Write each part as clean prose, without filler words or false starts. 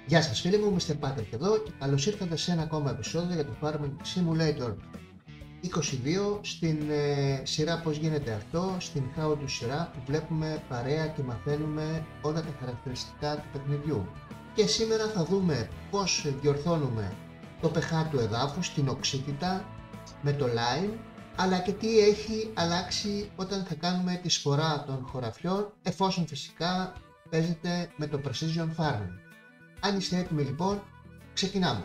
Γεια σας φίλοι μου, Mr. Patrick εδώ και καλώς ήρθατε σε ένα ακόμα επεισόδιο για το Farming Simulator 22 στην σειρά Πώς γίνεται αυτό, στην How to σειρά που βλέπουμε παρέα και μαθαίνουμε όλα τα χαρακτηριστικά του παιχνιδιού. Και σήμερα θα δούμε πώς διορθώνουμε το pH του εδάφους, την οξύτητα με το lime, αλλά και τι έχει αλλάξει όταν θα κάνουμε τη σπορά των χωραφιών, εφόσον φυσικά παίζετε με το Precision Farming. Αν είστε έτοιμοι λοιπόν, ξεκινάμε.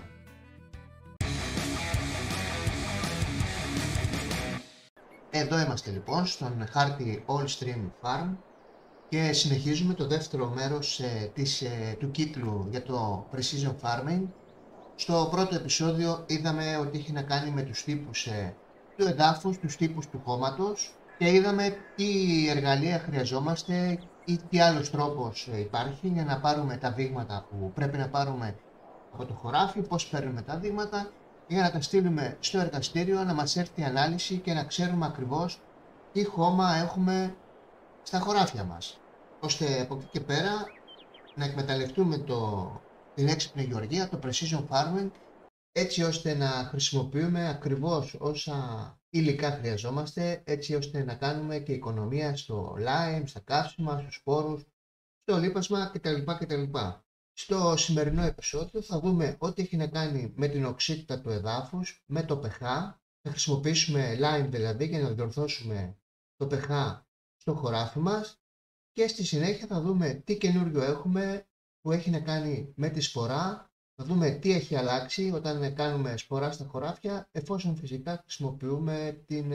Εδώ είμαστε λοιπόν στον χάρτη All Stream Farm και συνεχίζουμε το δεύτερο μέρος του κύκλου για το Precision Farming. Στο πρώτο επεισόδιο είδαμε ότι έχει να κάνει με τους τύπους του εδάφους, τους τύπους του χώματος και είδαμε τι εργαλεία χρειαζόμαστε ή τι άλλος τρόπος υπάρχει για να πάρουμε τα δείγματα που πρέπει να πάρουμε από το χωράφι, πώς παίρνουμε τα δείγματα για να τα στείλουμε στο εργαστήριο, να μας έρθει η ανάλυση και να ξέρουμε ακριβώς τι χώμα έχουμε στα χωράφια μας, ώστε από εκεί και πέρα να εκμεταλλευτούμε την έξυπνη γεωργία, το Precision Farming, έτσι ώστε να χρησιμοποιούμε ακριβώς όσα υλικά χρειαζόμαστε, έτσι ώστε να κάνουμε και οικονομία στο lime, στα καύσιμα, στους σπόρους, στο λίπασμα κτλ. Στο σημερινό επεισόδιο θα δούμε ό,τι έχει να κάνει με την οξύτητα του εδάφους, με το pH. Θα χρησιμοποιήσουμε lime δηλαδή για να διορθώσουμε το pH στο χωράφι μας και στη συνέχεια θα δούμε τι καινούριο έχουμε που έχει να κάνει με τη σπορά. Θα δούμε τι έχει αλλάξει όταν κάνουμε σπορά στα χωράφια, εφόσον φυσικά χρησιμοποιούμε την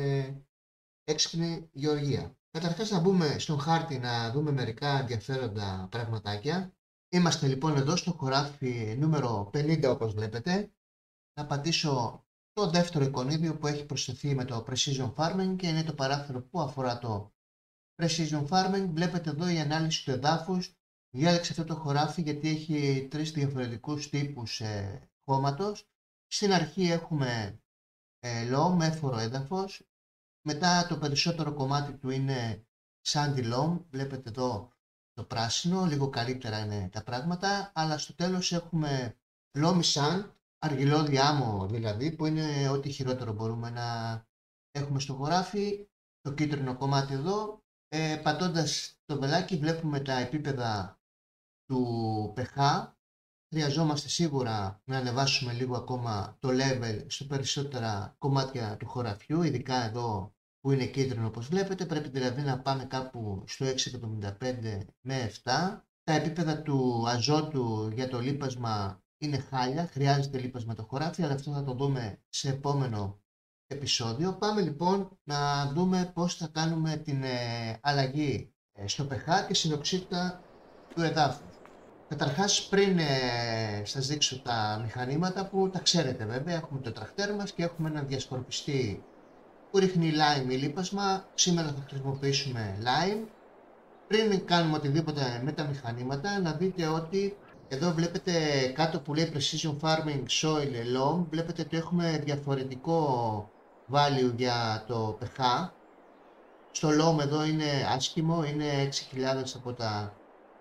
έξυπνη γεωργία. Καταρχάς θα μπούμε στον χάρτη να δούμε μερικά ενδιαφέροντα πραγματάκια. Είμαστε λοιπόν εδώ στο χωράφι νούμερο 50 όπως βλέπετε. Θα πατήσω το δεύτερο εικονίδιο που έχει προσθεθεί με το Precision Farming και είναι το παράθυρο που αφορά το Precision Farming. Βλέπετε εδώ η ανάλυση του εδάφους. Διάλεξε αυτό το χωράφι γιατί έχει τρεις διαφορετικούς τύπους χώματος. Στην αρχή έχουμε loam, έφορο έδαφος. Μετά το περισσότερο κομμάτι του είναι sandy loam. Βλέπετε εδώ το πράσινο, λίγο καλύτερα είναι τα πράγματα. Αλλά στο τέλος έχουμε loamy sand, αργυλώδη άμμο δηλαδή, που είναι ό,τι χειρότερο μπορούμε να έχουμε στο χωράφι. Το κίτρινο κομμάτι εδώ. Πατώντας το βελάκι βλέπουμε τα επίπεδα του pH. Χρειαζόμαστε σίγουρα να ανεβάσουμε λίγο ακόμα το level στο περισσότερα κομμάτια του χωραφιού, ειδικά εδώ που είναι κίτρινο όπως βλέπετε. Πρέπει δηλαδή να πάμε κάπου στο 6,75 με 7. Τα επίπεδα του αζότου για το λίπασμα είναι χάλια, χρειάζεται λίπασμα το χωράφι, αλλά αυτό θα το δούμε σε επόμενο επεισόδιο. Πάμε λοιπόν να δούμε πώς θα κάνουμε την αλλαγή στο pH και στην οξύτητα του εδάφους. Καταρχάς πριν σας δείξω τα μηχανήματα που τα ξέρετε βέβαια, έχουμε το τρακτέρ μας και έχουμε έναν διασκορπιστή που ρίχνει lime ή λίπασμα. Σήμερα θα χρησιμοποιήσουμε lime. Πριν κάνουμε οτιδήποτε με τα μηχανήματα, να δείτε ότι εδώ βλέπετε κάτω που λέει Precision Farming Soil Loam, βλέπετε ότι έχουμε διαφορετικό value για το pH. Στο loam εδώ είναι άσχημο, είναι 6.000 από τα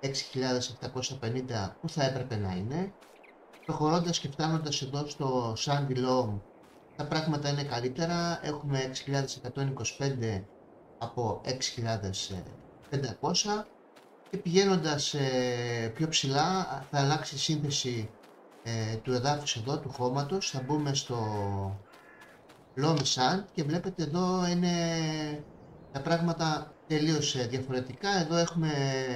6.750 που θα έπρεπε να είναι. Προχωρώντας και φτάνοντας εδώ στο sandy loam, τα πράγματα είναι καλύτερα. Έχουμε 6.125 από 6.500 και πηγαίνοντας πιο ψηλά θα αλλάξει η σύνθεση του εδάφους εδώ, του χώματος. Θα μπούμε στο loamy sand και βλέπετε εδώ είναι τα πράγματα τελείως διαφορετικά. Εδώ έχουμε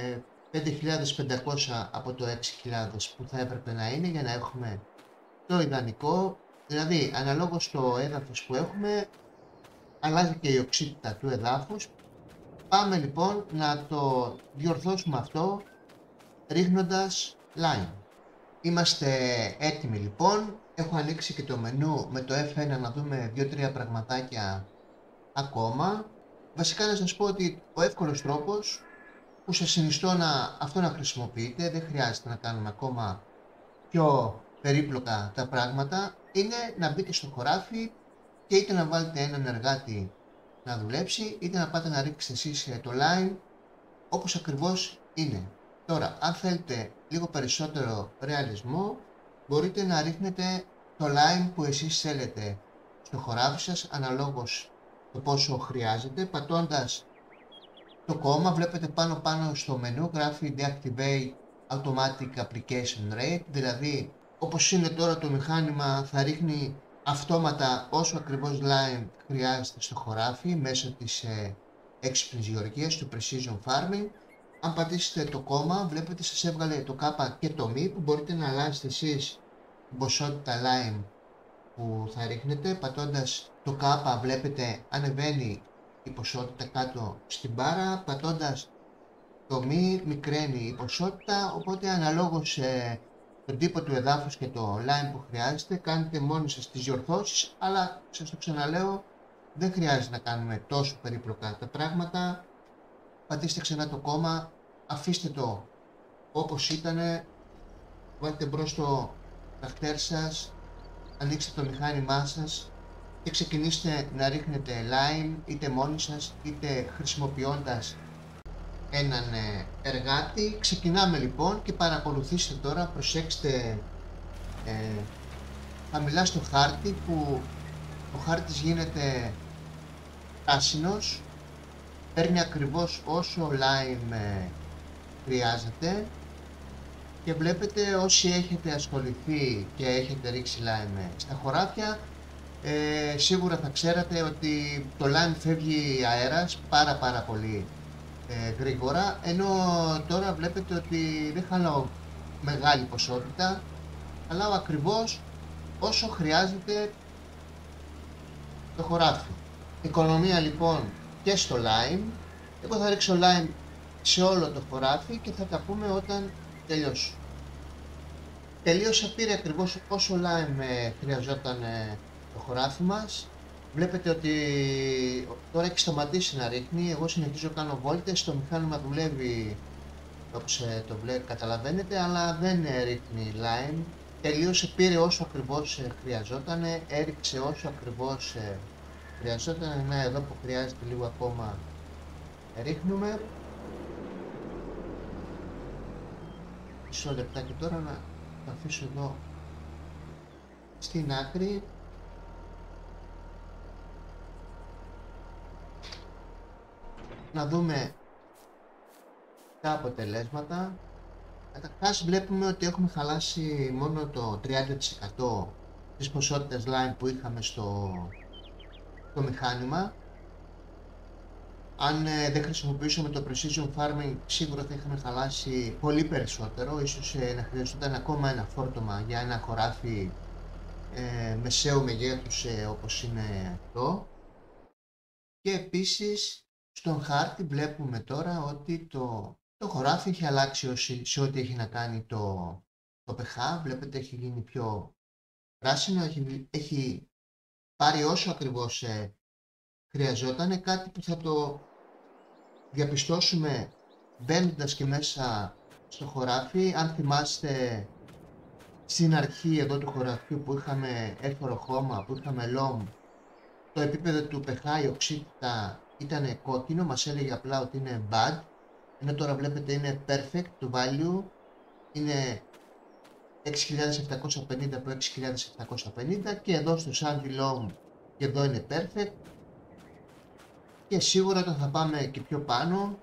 5.500 από το 6.000 που θα έπρεπε να είναι για να έχουμε το ιδανικό. Δηλαδή αναλόγως το έδαφος που έχουμε αλλάζει και η οξύτητα του εδάφους. Πάμε λοιπόν να το διορθώσουμε αυτό ρίχνοντας lime. Είμαστε έτοιμοι λοιπόν. Έχω ανοίξει και το μενού με το F1 να δούμε 2-3 πραγματάκια ακόμα. Βασικά να σας πω ότι ο εύκολος τρόπος που σας συνιστώ αυτό να χρησιμοποιείτε, δεν χρειάζεται να κάνουμε ακόμα πιο περίπλοκα τα πράγματα, είναι να μπείτε στο χωράφι και είτε να βάλετε έναν εργάτη να δουλέψει, είτε να πάτε να ρίξετε εσείς το lime όπως ακριβώς είναι. Τώρα, αν θέλετε λίγο περισσότερο ρεαλισμό, μπορείτε να ρίχνετε το lime που εσείς θέλετε στο χωράφι σας, αναλόγως το πόσο χρειάζεται. Πατώντας το κόμμα, βλέπετε πάνω στο μενού γράφει Deactivate Automatic Application Rate, δηλαδή όπως είναι τώρα το μηχάνημα θα ρίχνει αυτόματα όσο ακριβώς lime χρειάζεται στο χωράφι μέσω της έξυπνης γεωργίας, του Precision Farming. Αν πατήσετε το κόμμα, βλέπετε σας έβγαλε το K και το μη, που μπορείτε να αλλάζετε εσείς την ποσότητα lime που θα ρίχνετε. Πατώντας το K βλέπετε ανεβαίνει η ποσότητα κάτω στην μπάρα, πατώντας το μη μικραίνει η ποσότητα, οπότε αναλόγως τον τύπο του εδάφους και το lime που χρειάζεται κάνετε μόνοι σας τις διορθώσεις, αλλά σας το ξαναλέω, δεν χρειάζεται να κάνουμε τόσο περίπλοκα τα πράγματα. Πατήστε ξανά το κόμμα, αφήστε το όπως ήτανε, βάλτε μπρος το τρακτέρ σας, ανοίξτε το μηχάνημά σας και ξεκινήστε να ρίχνετε lime είτε μόνοι σας είτε χρησιμοποιώντας έναν εργάτη. Ξεκινάμε λοιπόν και παρακολουθήστε τώρα, προσέξτε χαμηλά στο χάρτη που ο χάρτης γίνεται πράσινος, παίρνει ακριβώς όσο lime χρειάζεται και βλέπετε όσοι έχετε ασχοληθεί και έχετε ρίξει lime στα χωράφια, σίγουρα θα ξέρατε ότι το lime φεύγει αέρας πάρα πολύ γρήγορα, ενώ τώρα βλέπετε ότι δεν χαλάω μεγάλη ποσότητα, χαλάω ακριβώς όσο χρειάζεται το χωράφι. Οικονομία λοιπόν και στο lime. Εγώ θα ρίξω lime σε όλο το χωράφι και θα τα πούμε όταν τελειώσω. Τελείωσα, πήρε ακριβώς όσο lime χρειαζόταν το χωράφι μας. Βλέπετε ότι τώρα έχει σταματήσει να ρίχνει, εγώ συνεχίζω κάνω βόλτες, το μηχάνημα δουλεύει όπως το καταλαβαίνετε, αλλά δεν ρίχνει lime. Τελείωσε, πήρε όσο ακριβώς χρειαζόταν, έριξε όσο ακριβώς χρειαζόταν. Εδώ που χρειάζεται λίγο ακόμα ρίχνουμε. Μισό λεπτάκι τώρα να το αφήσω εδώ στην άκρη. Να δούμε τα αποτελέσματα. Καταρχάς βλέπουμε ότι έχουμε χαλάσει μόνο το 30% της ποσότητας lime που είχαμε στο μηχάνημα. Αν δεν χρησιμοποιούσαμε το Precision Farming, σίγουρα θα είχαμε χαλάσει πολύ περισσότερο. Ίσως να χρειαζόταν ακόμα ένα φόρτωμα για ένα χωράφι μεσαίου μεγέθους όπως είναι αυτό. Και επίσης στον χάρτη βλέπουμε τώρα ότι το χωράφι έχει αλλάξει σε ό,τι έχει να κάνει το pH. Βλέπετε έχει γίνει πιο πράσινο, έχει πάρει όσο ακριβώς χρειαζόταν, κάτι που θα το διαπιστώσουμε μπαίνοντας και μέσα στο χωράφι. Αν θυμάστε στην αρχή εδώ του χωραφιού που είχαμε έφορο χώμα, που είχαμε loam, το επίπεδο του pH, η οξύτητα ήταν κόκκινο, μας έλεγε απλά ότι είναι bad, ενώ τώρα βλέπετε είναι perfect, το value είναι 6.750 από 6.750 και εδώ στο Sandy Loam και εδώ είναι perfect. Και σίγουρα όταν θα πάμε και πιο πάνω,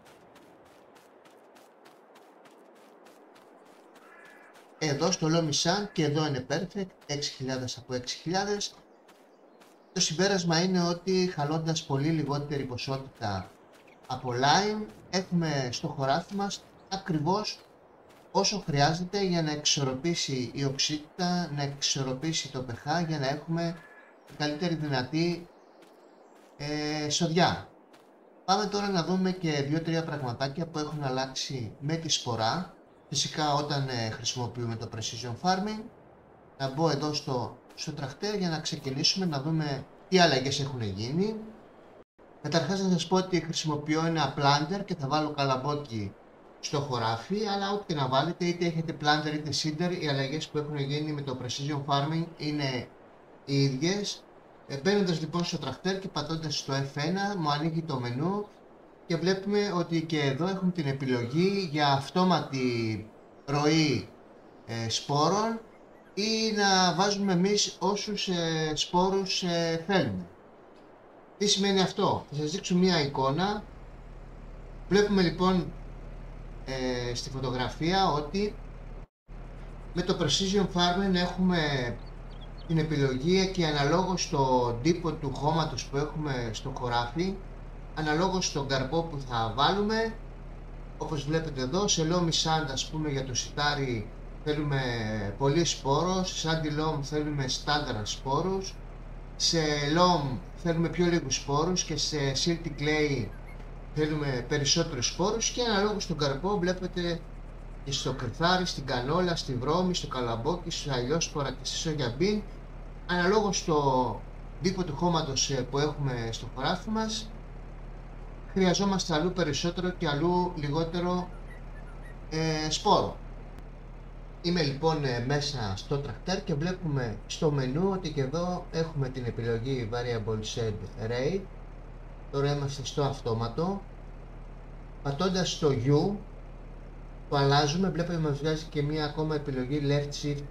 εδώ στο Loamy Sun και εδώ είναι perfect, 6.000 από 6.000. Το συμπέρασμα είναι ότι χαλώντας πολύ λιγότερη ποσότητα από lime, έχουμε στο χωράφι μας ακριβώς όσο χρειάζεται για να εξορροπήσει η οξύτητα, να εξορροπήσει το pH, για να έχουμε την καλύτερη δυνατή σοδιά. Πάμε τώρα να δούμε και 2-3 πραγματάκια που έχουν αλλάξει με τη σπορά. Φυσικά όταν χρησιμοποιούμε το Precision Farming. Να μπω εδώ στο τρακτέρ για να ξεκινήσουμε να δούμε τι αλλαγές έχουν γίνει. Καταρχάς να σας πω ότι χρησιμοποιώ ένα planter και θα βάλω καλαμπόκι στο χωράφι, αλλά ό,τι να βάλετε, είτε έχετε planter είτε seeder, οι αλλαγές που έχουν γίνει με το Precision Farming είναι οι ίδιες. Μπαίνοντας λοιπόν στο τρακτέρ και πατώντας στο F1 μου ανοίγει το μενού και βλέπουμε ότι και εδώ έχουμε την επιλογή για αυτόματη ροή σπόρων ή να βάζουμε εμείς όσους σπόρους θέλουμε. Τι σημαίνει αυτό? Θα σας δείξω μία εικόνα. Βλέπουμε λοιπόν στη φωτογραφία ότι με το Precision Farming έχουμε την επιλογή και αναλόγως στον τύπο του χώματος που έχουμε στο χωράφι, αναλόγως στον καρπό που θα βάλουμε, όπως βλέπετε εδώ, σε loamy sand, ας πούμε, για το σιτάρι θέλουμε πολύ σπόρο, σε sandy loam θέλουμε στάνταρ σπόρους, σε loam θέλουμε πιο λίγους σπόρους και σε silty clay θέλουμε περισσότερους σπόρους, και αναλόγως στον καρπό βλέπετε και στο κρυθάρι, στην κανόλα, στη βρώμη, στο καλαμπόκι, στους αλλιώσπορα και στη σόγια bean, αναλόγως στο τύπο του χώματος που έχουμε στο χωράφι μας, χρειαζόμαστε αλλού περισσότερο και αλλού λιγότερο σπόρο. Είμαι λοιπόν μέσα στο τρακτέρ και βλέπουμε στο μενού ότι και εδώ έχουμε την επιλογή Variable Shed Rate. Τώρα είμαστε στο αυτόματο. Πατώντας το U το αλλάζουμε, βλέπετε μας βγάζει και μία ακόμα επιλογή Left Shift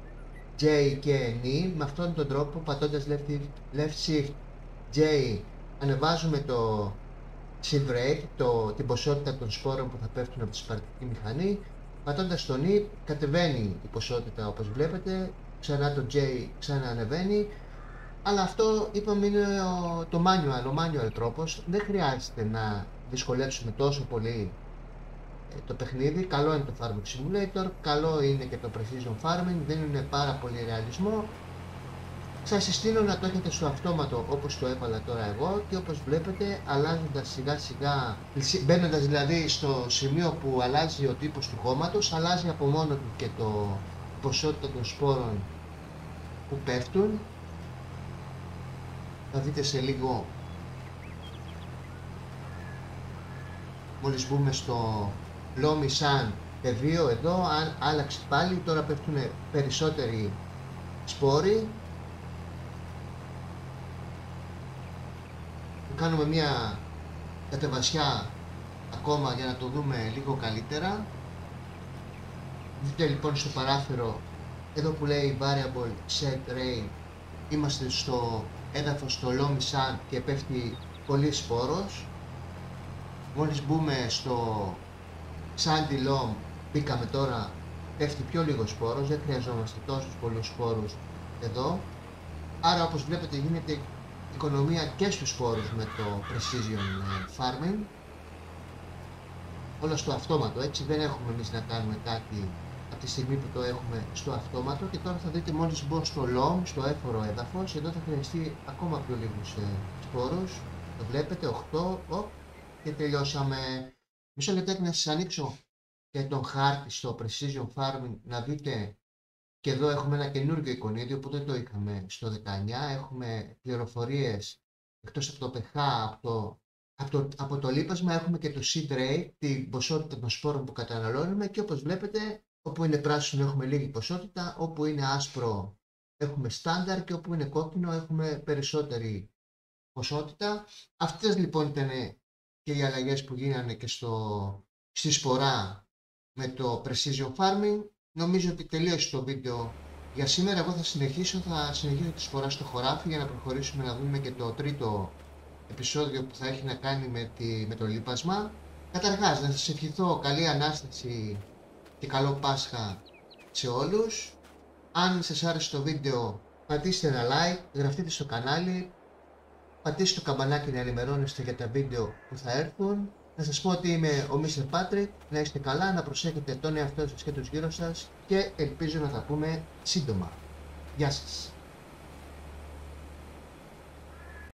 J και N. Με αυτόν τον τρόπο, πατώντας Left Shift J, ανεβάζουμε το Seed Rate, την ποσότητα των σπόρων που θα πέφτουν από τη σπαρτική μηχανή. Πατώντας τον E κατεβαίνει η ποσότητα, όπως βλέπετε, ξανά το J ξανά ανεβαίνει. Αλλά αυτό είπαμε είναι ο manual τρόπος, δεν χρειάζεται να δυσκολεύσουμε τόσο πολύ το παιχνίδι. Καλό είναι το Farming Simulator, καλό είναι και το Precision Farming, δεν είναι πάρα πολύ ρεαλισμό. Σας συστήνω να το έχετε στο αυτόματο όπως το έβαλα τώρα εγώ, και όπως βλέπετε, αλλάζοντας σιγά σιγά, μπαίνοντας δηλαδή στο σημείο που αλλάζει ο τύπος του χώματος, αλλάζει από μόνο του και η ποσότητα των σπόρων που πέφτουν. Θα δείτε σε λίγο, μόλις μπούμε στο loamy sand πεδίο εδώ, αν άλλαξε πάλι, τώρα πέφτουν περισσότεροι σπόροι. Κάνουμε μια κατεβασιά ακόμα για να το δούμε λίγο καλύτερα. Δείτε λοιπόν στο παράθυρο εδώ που λέει Variable Set Rate, είμαστε στο έδαφος, στο loamy sand, και πέφτει πολύ σπόρος. Μόλις μπούμε στο sandy loam, μπήκαμε τώρα, πέφτει πιο λίγο σπόρος, δεν χρειαζόμαστε τόσους πολλούς σπόρους εδώ. Άρα όπως βλέπετε γίνεται οικονομία και στους σπόρους με το Precision Farming. Όλα στο αυτόματο, έτσι, δεν έχουμε εμείς να κάνουμε κάτι από τη στιγμή που το έχουμε στο αυτόματο. Και τώρα θα δείτε, μόλις μπω στο loam, στο έφορο έδαφος, εδώ θα χρειαστεί ακόμα πιο λίγους σπόρους. Το βλέπετε, 8, και τελειώσαμε. Μισό λεπτάκι να σας ανοίξω και τον χάρτη στο Precision Farming, να δείτε. Και εδώ έχουμε ένα καινούργιο εικονίδιο που δεν το είχαμε στο 19. Έχουμε πληροφορίες εκτός από το pH, από το λίπασμα, έχουμε και το seed rate, την ποσότητα των σπόρων που καταναλώνουμε, και όπως βλέπετε, όπου είναι πράσινο έχουμε λίγη ποσότητα, όπου είναι άσπρο έχουμε στάνταρ, και όπου είναι κόκκινο έχουμε περισσότερη ποσότητα. Αυτές λοιπόν ήταν και οι αλλαγές που γίνανε και στη σπορά με το Precision Farming. Νομίζω ότι τελείωσε το βίντεο για σήμερα. Εγώ θα συνεχίσω τη σπορά στο χωράφι για να προχωρήσουμε να δούμε και το τρίτο επεισόδιο που θα έχει να κάνει με το λίπασμα. Καταρχάς, να σας ευχηθώ καλή Ανάσταση και καλό Πάσχα σε όλους. Αν σας άρεσε το βίντεο, πατήστε ένα like, γραφτείτε στο κανάλι, πατήστε το καμπανάκι να ενημερώνεστε για τα βίντεο που θα έρθουν. Να σας πω ότι είμαι ο Mr. Patrick, να είστε καλά, να προσέχετε τον εαυτό σας και τους γύρω σας, και ελπίζω να τα πούμε σύντομα. Γεια σας!